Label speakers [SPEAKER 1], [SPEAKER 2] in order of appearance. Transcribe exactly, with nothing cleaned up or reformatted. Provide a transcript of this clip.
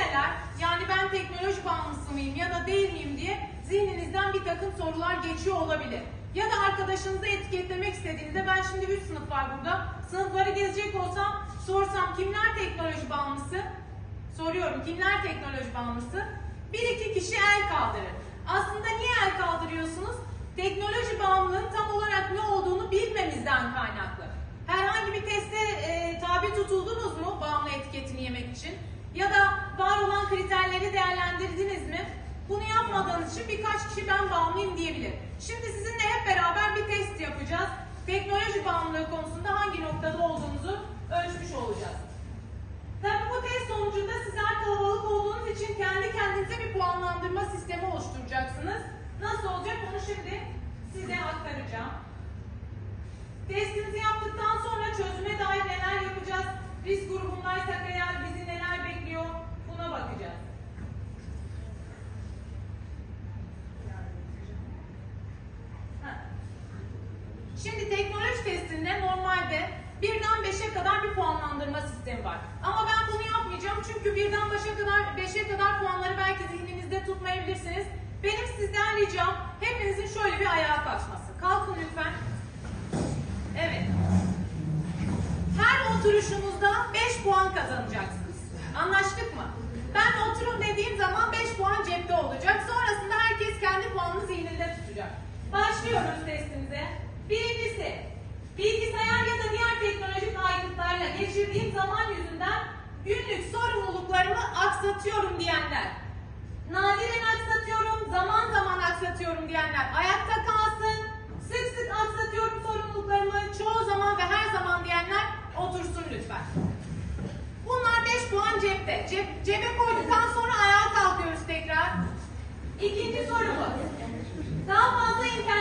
[SPEAKER 1] neler? Yani ben teknoloji bağımlısı mıyım ya da değil miyim diye zihninizden bir takım sorular geçiyor olabilir. Ya da arkadaşınızı etiketlemek istediğinizde, ben şimdi üç sınıf var burada. Sınıfları gezecek olsam, sorsam kimler teknoloji bağımlısı? Soruyorum, kimler teknoloji bağımlısı? Bir iki kişi el kaldırır. Aslında niye el kaldırıyorsunuz? Teknoloji bağımlılığın tam olarak ne olduğunu bilmemizden kaynaklı. Herhangi bir teste e, tabi tutuldunuz mu bağımlı etiketini yemek için? Ya da var olan kriterleri değerlendirdiniz mi? Bunu yapmadığınız için birkaç kişi ben bağımlıyım diyebilir. Şimdi sizinle hep beraber bir test yapacağız. Teknoloji bağımlılığı konusunda hangi noktada olduğunuzu ölçmüş olacağız. Tabii bu test sonucunda sizler kalabalık olduğunuz için kendi kendinize bir puanlandırma sistemi oluşturacaksınız. Nasıl olacak onu şimdi size aktaracağım. Testimizi yaptıktan sonra çözüme dair neler yapacağız? Risk grubundaysak eğer bizi neler bekliyor? Buna bakacağız. Şimdi teknoloji testinde normalde birden beşe kadar bir puanlandırma sistemi var. Ama ben bunu yapmayacağım çünkü birden beşe kadar, beşe kadar puanları belki zihninizde tutmayabilirsiniz. Benim sizden ricam hepinizin şöyle bir ayağa kalkması. Kalkın lütfen. Evet. Her oturuşunuzda beş puan kazanacaksınız. Anlaştık mı? Ben oturun dediğim zaman beş puan cepte olacak. Sonrasında herkes kendi puanını zihninde tutacak. Başlıyoruz testimize. Birincisi, bilgisayar ya da diğer teknolojik aygıtlarla geçirdiğim zaman yüzünden günlük sorumluluklarımı aksatıyorum diyenler. Nadiren aksatıyorum, zaman zaman aksatıyorum diyenler ayakta kalsın. Sık sık aksatıyorum sorumluluklarımı, çoğu zaman ve her zaman diyenler otursun lütfen. Bunlar beş puan cepte. Cep, cebe koyduktan sonra ayağa kalkıyoruz tekrar. İkinci sorumuz. Daha fazla internet